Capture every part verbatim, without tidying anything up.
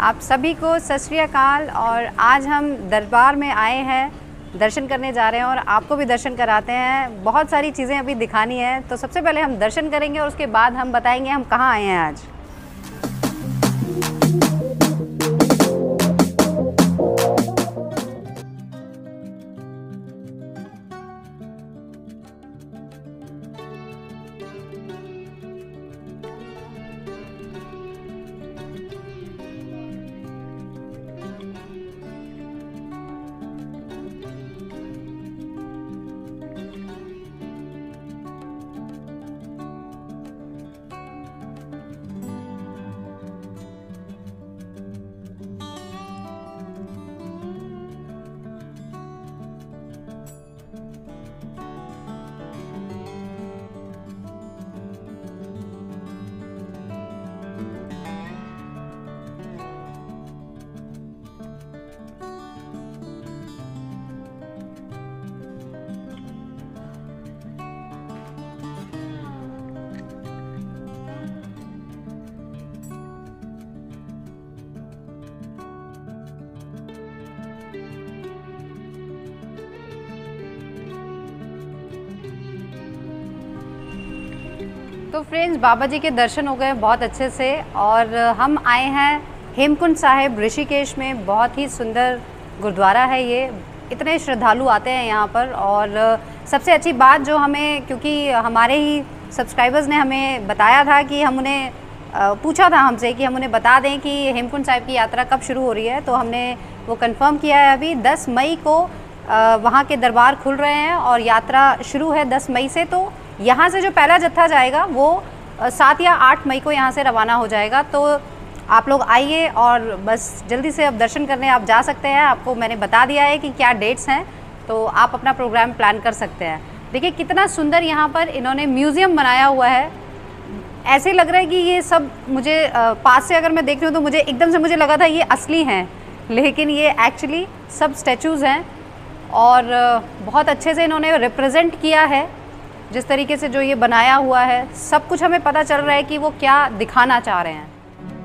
आप सभी को सत श्री अकाल। और आज हम दरबार में आए हैं, दर्शन करने जा रहे हैं और आपको भी दर्शन कराते हैं। बहुत सारी चीज़ें अभी दिखानी है, तो सबसे पहले हम दर्शन करेंगे और उसके बाद हम बताएंगे हम कहाँ आए हैं आज। तो फ्रेंड्स, बाबा जी के दर्शन हो गए बहुत अच्छे से और हम आए हैं हेमकुंड साहिब ऋषिकेश में। बहुत ही सुंदर गुरुद्वारा है ये, इतने श्रद्धालु आते हैं यहाँ पर। और सबसे अच्छी बात जो हमें, क्योंकि हमारे ही सब्सक्राइबर्स ने हमें बताया था कि हम उन्हें पूछा था हमसे कि हम उन्हें बता दें कि हेमकुंड साहिब की यात्रा कब शुरू हो रही है, तो हमने वो कंफर्म किया है। अभी दस मई को वहाँ के दरबार खुल रहे हैं और यात्रा शुरू है दस मई से। तो यहाँ से जो पहला जत्था जाएगा वो सात या आठ मई को यहाँ से रवाना हो जाएगा। तो आप लोग आइए और बस जल्दी से अब दर्शन करने आप जा सकते हैं। आपको मैंने बता दिया है कि क्या डेट्स हैं, तो आप अपना प्रोग्राम प्लान कर सकते हैं। देखिए कितना सुंदर यहाँ पर इन्होंने म्यूज़ियम बनाया हुआ है। ऐसे लग रहा है कि ये सब, मुझे पास से अगर मैं देख रही हूँ तो मुझे एकदम से मुझे लगा था ये असली हैं, लेकिन ये एक्चुअली सब स्टैचूज़ हैं और बहुत अच्छे से इन्होंने रिप्रेजेंट किया है। जिस तरीके से जो ये बनाया हुआ है, सब कुछ हमें पता चल रहा है कि वो क्या दिखाना चाह रहे हैं।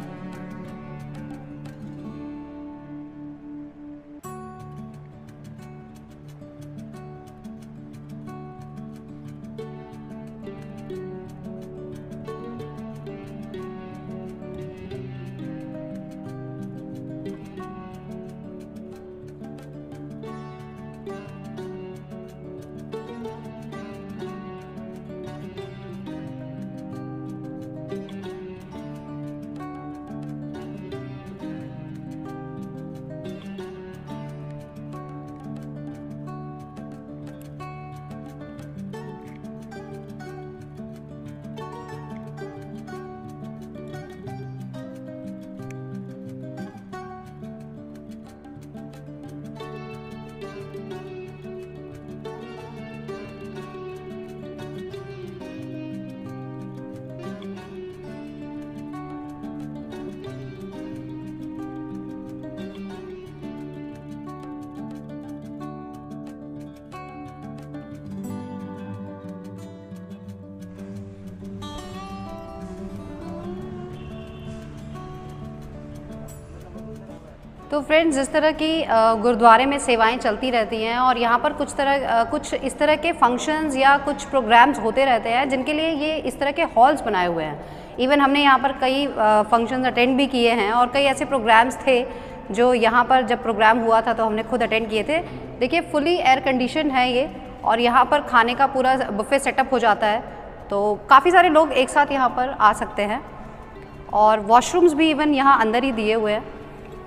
तो फ्रेंड्स, जिस तरह की गुरुद्वारे में सेवाएं चलती रहती हैं और यहाँ पर कुछ तरह कुछ इस तरह के फंक्शंस या कुछ प्रोग्राम्स होते रहते हैं जिनके लिए ये इस तरह के हॉल्स बनाए हुए हैं। इवन हमने यहाँ पर कई फंक्शंस अटेंड भी किए हैं और कई ऐसे प्रोग्राम्स थे जो यहाँ पर जब प्रोग्राम हुआ था तो हमने खुद अटेंड किए थे। देखिए फुली एयर कंडीशन है ये और यहाँ पर खाने का पूरा बुफे सेटअप हो जाता है, तो काफ़ी सारे लोग एक साथ यहाँ पर आ सकते हैं। और वॉशरूम्स भी इवन यहाँ अंदर ही दिए हुए हैं।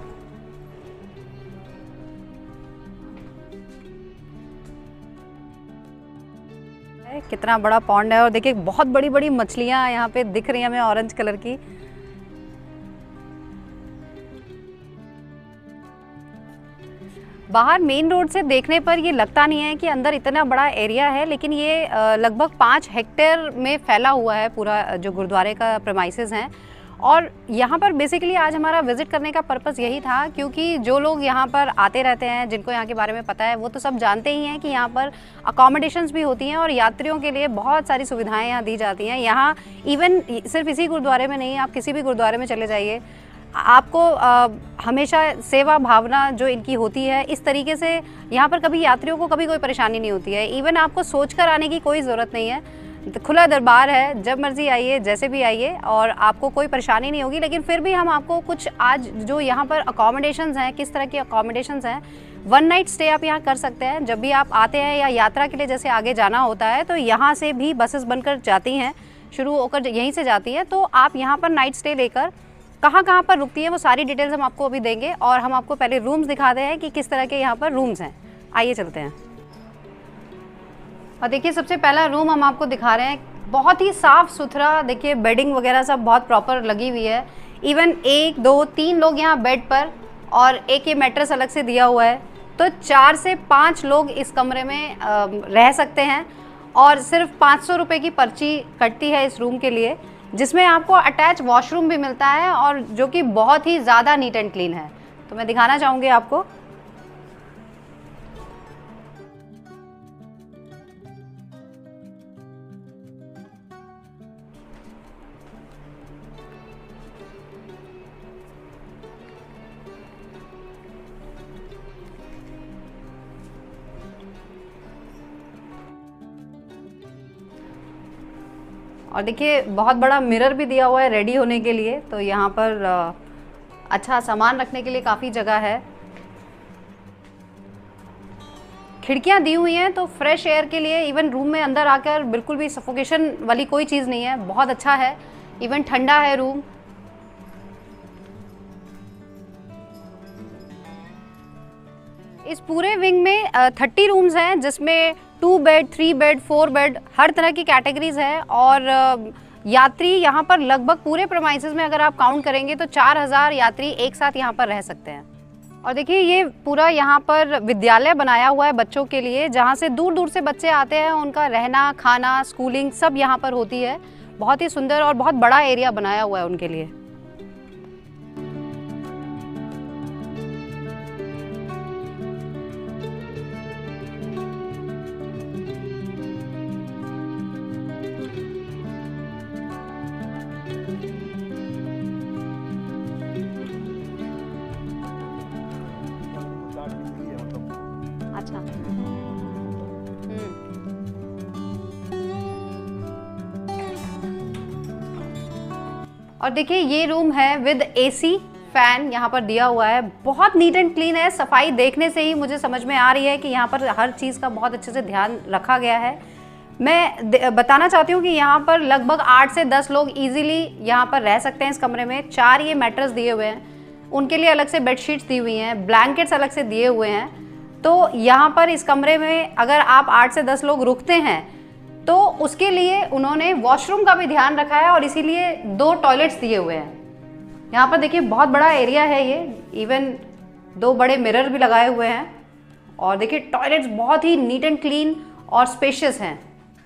कितना बड़ा पॉन्ड है और देखिए बहुत बड़ी बड़ी मछलियाँ यहाँ पे दिख रही हैं हमें ऑरेंज कलर की। बाहर मेन रोड से देखने पर ये लगता नहीं है कि अंदर इतना बड़ा एरिया है, लेकिन ये लगभग पाँच हेक्टेयर में फैला हुआ है पूरा जो गुरुद्वारे का प्रेमाइसेस हैं। और यहाँ पर बेसिकली आज हमारा विज़िट करने का पर्पस यही था, क्योंकि जो लोग यहाँ पर आते रहते हैं, जिनको यहाँ के बारे में पता है, वो तो सब जानते ही हैं कि यहाँ पर अकोमोडेशंस भी होती हैं और यात्रियों के लिए बहुत सारी सुविधाएं यहाँ दी जाती हैं। यहाँ इवन सिर्फ इसी गुरुद्वारे में नहीं, आप किसी भी गुरुद्वारे में चले जाइए, आपको आ, हमेशा सेवा भावना जो इनकी होती है, इस तरीके से यहाँ पर कभी यात्रियों को कभी कोई परेशानी नहीं होती है। इवन आपको सोच कर आने की कोई ज़रूरत नहीं है, तो खुला दरबार है, जब मर्ज़ी आइए, जैसे भी आइए और आपको कोई परेशानी नहीं होगी। लेकिन फिर भी हम आपको कुछ आज जो यहाँ पर अकोमोडेशंस हैं, किस तरह की अकोमोडेशंस हैं, वन नाइट स्टे आप यहाँ कर सकते हैं। जब भी आप आते हैं या यात्रा के लिए जैसे आगे जाना होता है, तो यहाँ से भी बसेस बनकर जाती हैं, शुरू होकर यहीं से जाती हैं। तो आप यहाँ पर नाइट स्टे लेकर कहाँ कहाँ पर रुकती हैं वो सारी डिटेल्स हम आपको अभी देंगे। और हम आपको पहले रूम्स दिखाते हैं कि किस तरह के यहाँ पर रूम्स हैं। आइए चलते हैं। और देखिए सबसे पहला रूम हम आपको दिखा रहे हैं, बहुत ही साफ़ सुथरा। देखिए बेडिंग वगैरह सब बहुत प्रॉपर लगी हुई है। इवन एक दो तीन लोग यहाँ बेड पर, और एक ये मैट्रेस अलग से दिया हुआ है। तो चार से पाँच लोग इस कमरे में आ, रह सकते हैं। और सिर्फ पाँच सौ रुपये की पर्ची कटती है इस रूम के लिए, जिसमें आपको अटैच वॉशरूम भी मिलता है और जो कि बहुत ही ज़्यादा नीट एंड क्लीन है। तो मैं दिखाना चाहूँगी आपको। और देखिए बहुत बड़ा मिरर भी दिया हुआ है रेडी होने के लिए। तो यहाँ पर अच्छा सामान रखने के लिए काफ़ी जगह है। खिड़कियाँ दी हुई हैं तो फ्रेश एयर के लिए। इवन रूम में अंदर आकर बिल्कुल भी सफोकेशन वाली कोई चीज़ नहीं है, बहुत अच्छा है। इवन ठंडा है रूम। इस पूरे विंग में थर्टी रूम्स हैं, जिसमें two bed, three bed, four bed, हर तरह की कैटेगरीज है। और यात्री यहाँ पर लगभग पूरे प्रेमाइसेस में अगर आप काउंट करेंगे तो चार हज़ार यात्री एक साथ यहाँ पर रह सकते हैं। और देखिए ये पूरा यहाँ पर विद्यालय बनाया हुआ है बच्चों के लिए, जहाँ से दूर दूर से बच्चे आते हैं। उनका रहना, खाना, स्कूलिंग सब यहाँ पर होती है। बहुत ही सुंदर और बहुत बड़ा एरिया बनाया हुआ है उनके लिए। अच्छा। और देखिए ये रूम है विद एसी, फैन यहाँ पर दिया हुआ है। बहुत नीट एंड क्लीन है। सफाई देखने से ही मुझे समझ में आ रही है कि यहाँ पर हर चीज़ का बहुत अच्छे से ध्यान रखा गया है। मैं बताना चाहती हूँ कि यहाँ पर लगभग आठ से दस लोग इजीली यहाँ पर रह सकते हैं इस कमरे में। चार ये मैट्रेस दिए हुए हैं, उनके लिए अलग से बेडशीट्स दी हुई हैं, ब्लैंकेट्स अलग से दिए हुए हैं। तो यहाँ पर इस कमरे में अगर आप आठ से दस लोग रुकते हैं तो उसके लिए उन्होंने वॉशरूम का भी ध्यान रखा है और इसीलिए दो टॉयलेट्स दिए हुए हैं। यहाँ पर देखिए बहुत बड़ा एरिया है ये। इवन दो बड़े मिरर भी लगाए हुए हैं। और देखिए टॉयलेट्स बहुत ही नीट एंड क्लीन और स्पेशियस हैं।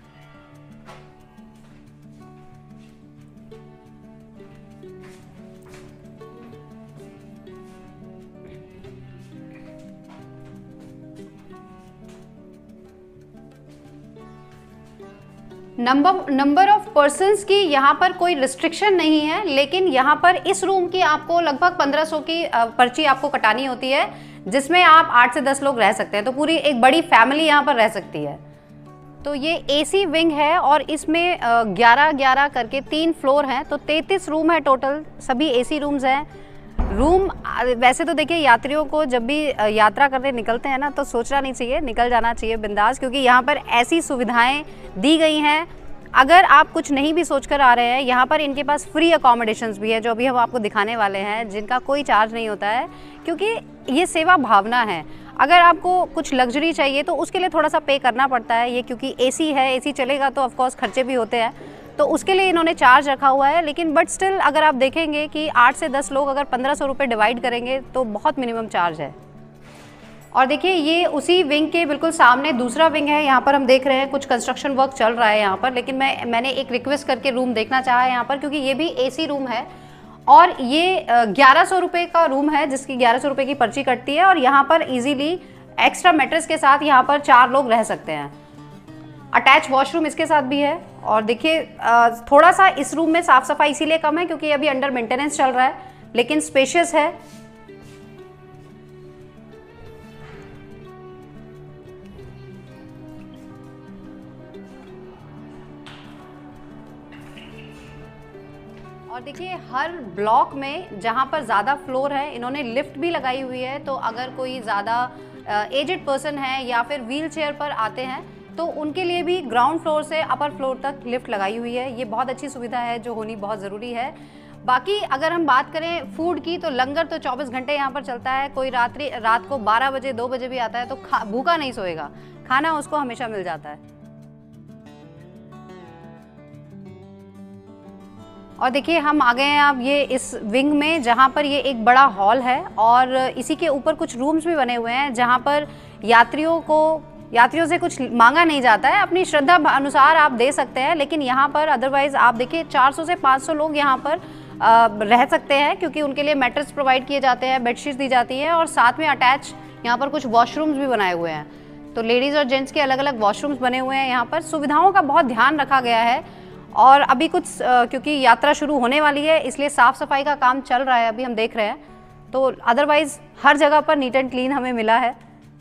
नंबर नंबर ऑफ पर्सन्स की यहाँ पर कोई रिस्ट्रिक्शन नहीं है, लेकिन यहाँ पर इस रूम की आपको लगभग पंद्रह सौ की पर्ची आपको कटानी होती है, जिसमें आप आठ से दस लोग रह सकते हैं। तो पूरी एक बड़ी फैमिली यहाँ पर रह सकती है। तो ये एसी विंग है और इसमें ग्यारह ग्यारह करके तीन फ्लोर हैं, तो तैंतीस रूम है टोटल। सभी एसी रूम्स हैं। रूम वैसे तो देखिए यात्रियों को जब भी यात्रा करने निकलते हैं ना, तो सोचना नहीं चाहिए, निकल जाना चाहिए बिंदास, क्योंकि यहाँ पर ऐसी सुविधाएं दी गई हैं। अगर आप कुछ नहीं भी सोचकर आ रहे हैं, यहाँ पर इनके पास फ्री अकोमोडेशंस भी है, जो अभी हम आपको दिखाने वाले हैं, जिनका कोई चार्ज नहीं होता है, क्योंकि ये सेवा भावना है। अगर आपको कुछ लग्जरी चाहिए तो उसके लिए थोड़ा सा पे करना पड़ता है। ये क्योंकि एसी है, एसी चलेगा तो ऑफकोर्स खर्चे भी होते हैं, तो उसके लिए इन्होंने चार्ज रखा हुआ है। लेकिन बट स्टिल अगर आप देखेंगे कि आठ से दस लोग अगर पंद्रह सौ रुपये डिवाइड करेंगे तो बहुत मिनिमम चार्ज है। और देखिए ये उसी विंग के बिल्कुल सामने दूसरा विंग है। यहाँ पर हम देख रहे हैं कुछ कंस्ट्रक्शन वर्क चल रहा है यहाँ पर, लेकिन मैं मैंने एक रिक्वेस्ट करके रूम देखना चाहा है यहाँ पर, क्योंकि ये भी एसी रूम है और ये ग्यारह सौ रुपये का रूम है, जिसकी ग्यारह सौ रुपये की पर्ची कटती है। और यहाँ पर इजीली एक्स्ट्रा मैट्रेस के साथ यहाँ पर चार लोग रह सकते हैं। अटैच वॉशरूम इसके साथ भी है। और देखिए थोड़ा सा इस रूम में साफ़ सफाई इसीलिए कम है क्योंकि अभी अंडर मेंटेनेंस चल रहा है, लेकिन स्पेशियस है। और देखिए हर ब्लॉक में जहाँ पर ज़्यादा फ्लोर है इन्होंने लिफ्ट भी लगाई हुई है, तो अगर कोई ज़्यादा एजेड पर्सन है या फिर व्हील चेयर पर आते हैं तो उनके लिए भी ग्राउंड फ्लोर से अपर फ्लोर तक लिफ्ट लगाई हुई है। ये बहुत अच्छी सुविधा है जो होनी बहुत ज़रूरी है। बाकी अगर हम बात करें फूड की तो लंगर तो चौबीस घंटे यहाँ पर चलता है। कोई रात्रि रात को बारह बजे दो बजे भी आता है तो खा भूखा नहीं सोएगा, खाना उसको हमेशा मिल जाता है। और देखिए हम आ गए हैं अब ये इस विंग में जहाँ पर ये एक बड़ा हॉल है और इसी के ऊपर कुछ रूम्स भी बने हुए हैं जहाँ पर यात्रियों को यात्रियों से कुछ मांगा नहीं जाता है, अपनी श्रद्धा अनुसार आप दे सकते हैं। लेकिन यहाँ पर अदरवाइज़ आप देखिए चार सौ से पाँच सौ लोग यहाँ पर आ, रह सकते हैं क्योंकि उनके लिए मैट्रेस प्रोवाइड किए जाते हैं, बेडशीट्स दी जाती है और साथ में अटैच यहाँ पर कुछ वॉशरूम्स भी बनाए हुए हैं। तो लेडीज़ और जेंट्स के अलग अलग वॉशरूम्स बने हुए हैं। यहाँ पर सुविधाओं का बहुत ध्यान रखा गया है और अभी कुछ क्योंकि यात्रा शुरू होने वाली है इसलिए साफ़ सफाई का काम चल रहा है, अभी हम देख रहे हैं। तो अदरवाइज़ हर जगह पर नीट एंड क्लीन हमें मिला है।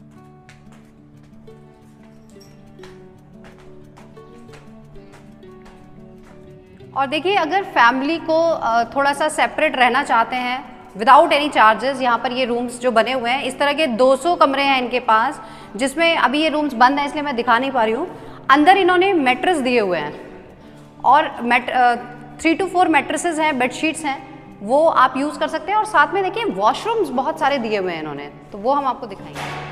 और देखिए अगर फैमिली को थोड़ा सा सेपरेट रहना चाहते हैं विदाउट एनी चार्जेस, यहाँ पर ये रूम्स जो बने हुए हैं इस तरह के दो सौ कमरे हैं इनके पास, जिसमें अभी ये रूम्स बंद हैं इसलिए मैं दिखा नहीं पा रही हूँ। अंदर इन्होंने मैट्रेस दिए हुए हैं और mat three two four mattresses हैं, बेडशीट्स हैं, वो आप यूज़ कर सकते हैं। और साथ में देखिए वॉशरूम्स बहुत सारे दिए हुए हैं इन्होंने, तो वो हम आपको दिखाएंगे।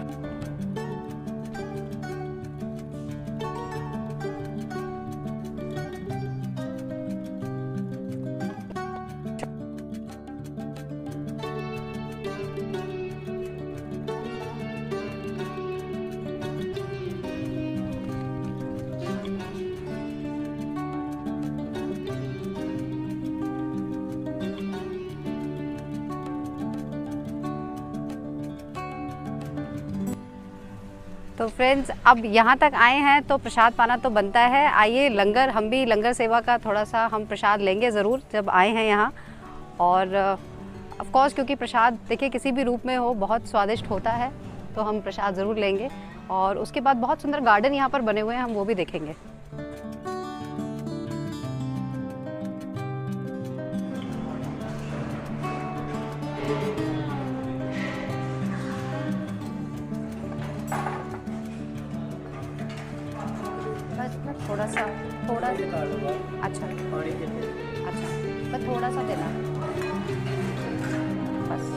तो फ्रेंड्स अब यहाँ तक आए हैं तो प्रसाद पाना तो बनता है। आइए लंगर, हम भी लंगर सेवा का थोड़ा सा हम प्रसाद लेंगे ज़रूर जब आए हैं यहाँ। और ऑफ कोर्स क्योंकि प्रसाद देखिए किसी भी रूप में हो बहुत स्वादिष्ट होता है, तो हम प्रसाद ज़रूर लेंगे। और उसके बाद बहुत सुंदर गार्डन यहाँ पर बने हुए हैं, हम वो भी देखेंगे। थोड़ा सा थोड़ा अच्छा अच्छा बस थोड़ा सा देना बस।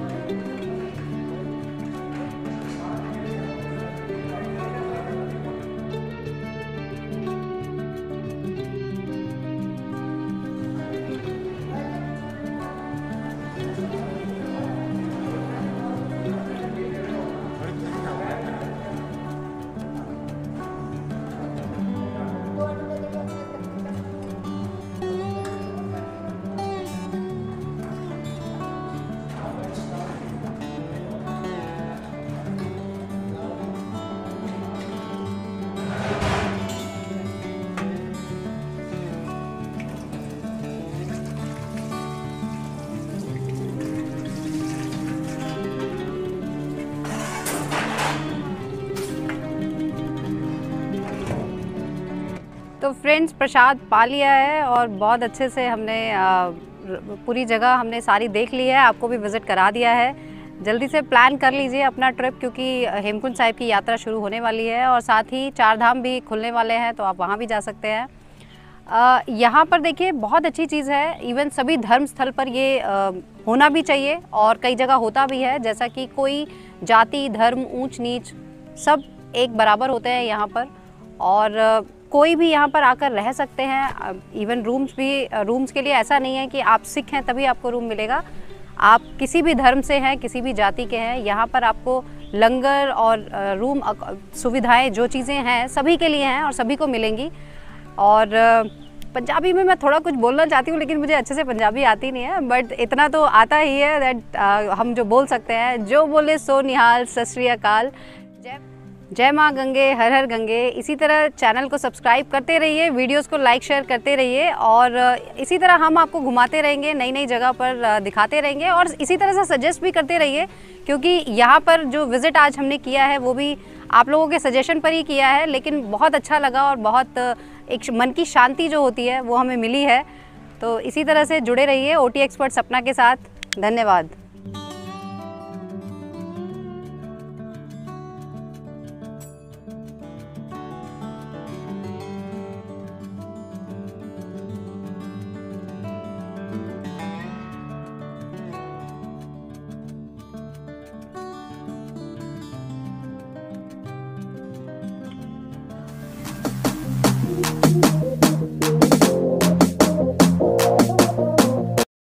तो फ्रेंड्स प्रसाद पा लिया है और बहुत अच्छे से हमने पूरी जगह हमने सारी देख ली है, आपको भी विज़िट करा दिया है। जल्दी से प्लान कर लीजिए अपना ट्रिप क्योंकि हेमकुंड साहिब की यात्रा शुरू होने वाली है और साथ ही चार धाम भी खुलने वाले हैं, तो आप वहाँ भी जा सकते हैं। यहाँ पर देखिए बहुत अच्छी चीज़ है, इवन सभी धर्म स्थल पर ये आ, होना भी चाहिए और कई जगह होता भी है, जैसा कि कोई जाति धर्म ऊंच नीच सब एक बराबर होते हैं यहाँ पर और आ, कोई भी यहाँ पर आकर रह सकते हैं। इवन रूम्स भी रूम्स के लिए ऐसा नहीं है कि आप सिख हैं तभी आपको रूम मिलेगा, आप किसी भी धर्म से हैं किसी भी जाति के हैं, यहाँ पर आपको लंगर और रूम सुविधाएं जो चीज़ें हैं सभी के लिए हैं और सभी को मिलेंगी। और पंजाबी में मैं थोड़ा कुछ बोलना चाहती हूँ लेकिन मुझे अच्छे से पंजाबी आती नहीं है, बट इतना तो आता ही है दैट हम जो बोल सकते हैं, जो बोले सो निहाल सत श्री अकाल। जय जय माँ गंगे, हर हर गंगे। इसी तरह चैनल को सब्सक्राइब करते रहिए, वीडियोस को लाइक शेयर करते रहिए और इसी तरह हम आपको घुमाते रहेंगे, नई नई जगह पर दिखाते रहेंगे और इसी तरह से सजेस्ट भी करते रहिए, क्योंकि यहाँ पर जो विज़िट आज हमने किया है वो भी आप लोगों के सजेशन पर ही किया है, लेकिन बहुत अच्छा लगा और बहुत एक मन की शांति जो होती है वो हमें मिली है। तो इसी तरह से जुड़े रहिए ओटी एक्सपर्ट सपना के साथ। धन्यवाद।